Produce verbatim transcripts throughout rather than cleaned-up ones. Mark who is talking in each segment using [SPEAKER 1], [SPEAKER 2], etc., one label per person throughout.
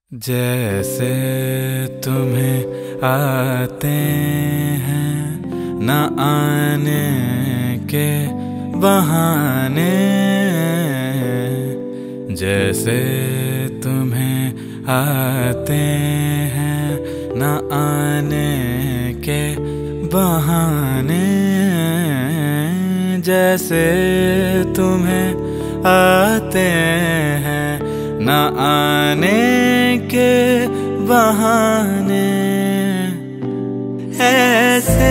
[SPEAKER 1] जैसे तुम्हें आते हैं न आने के बहाने, जैसे तुम्हें आते हैं न आने के बहाने, जैसे तुम्हें आते हैं न आने के बहाने, ऐसे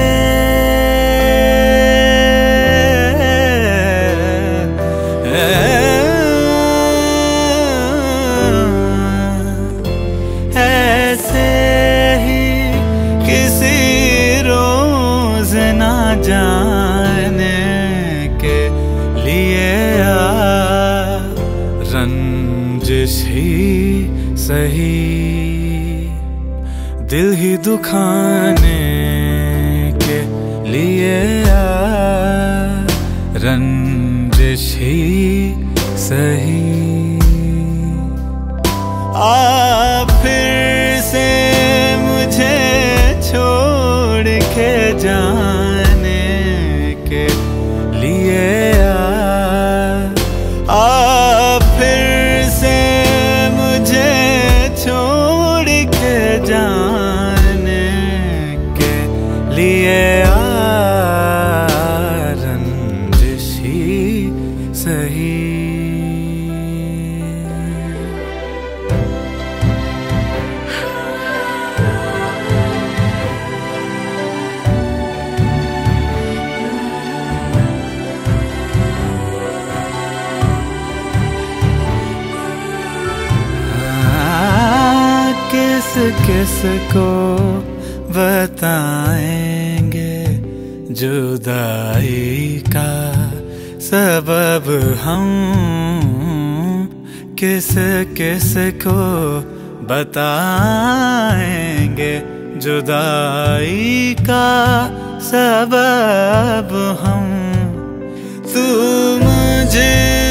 [SPEAKER 1] ऐसे ही किसी रोज ना जाने के लिए आ रंजिश ही सही, दिल ही दुखाने के लिए आ रंजिश ही सही। आ फिर से मुझे छोड़ के जाने के लिए आ, आ फिर से मुझे छोड़ के जाने के लिए आ रंजिश ही सही। किस किस को बताएंगे जुदाई का सबब हम, किस किस को बताएंगे जुदाई का सबब हम। तू मुझे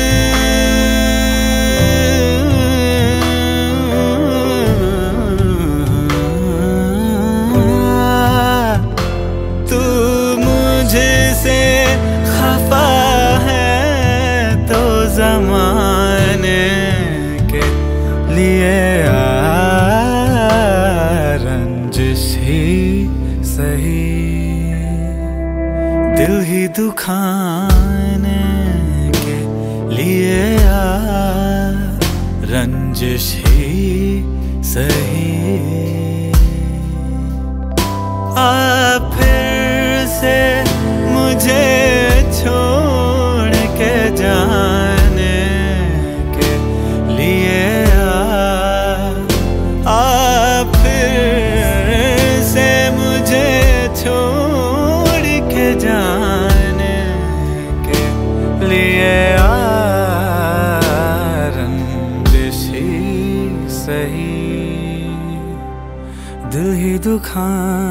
[SPEAKER 1] से खफा है तो ज़माने के लिए आ रंजिश ही सही, दिल ही दुखाने के लिए आ रंजिश ही सही। आ फिर से मुझे छोड़ के जाने के लिए आ, आ फिर से मुझे छोड़ के जाने के लिए आ रंजिश ही सही, दिल ही दुखा